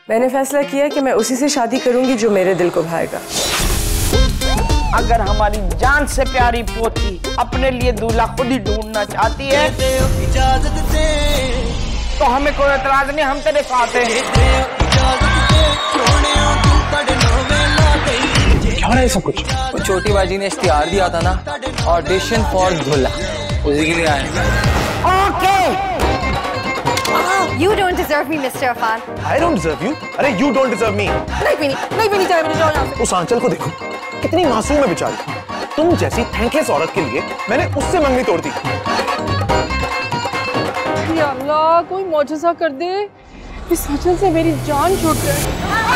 मैंने फैसला किया कि मैं उसी से शादी करूंगी जो मेरे दिल को भाएगा। अगर हमारी जान से प्यारी पोती अपने लिए दूल्हा खुद ही ढूंढना चाहती है इजाजत दे, तो हमें कोई एतराज नहीं, हम तेरे साथ हैं। क्या है सब कुछ? वो छोटी बाजी ने इश्तिहार दिया था ना, ऑडिशन फॉर दूल्हा, उसी के लिए आए। Okay. You don't deserve me, Mr. Irfan. I don't deserve you. अरे you don't deserve me. नहीं पीनी चाहिए मुझे, जाओ यहाँ से। उस आंचल को देखो, कितनी मासूम है बेचारी। तुम जैसी थैंकलेस औरत के लिए मैंने उससे मंगनी तोड़ दी। या अल्लाह, कोई मौजज़ा कर दे, इस आंचल से मेरी जान छूट जाए।